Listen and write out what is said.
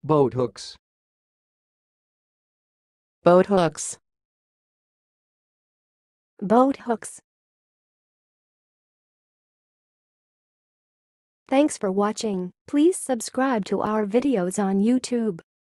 Boat hooks. Boat hooks. Boat hooks. Thanks for watching. Please subscribe to our videos on YouTube.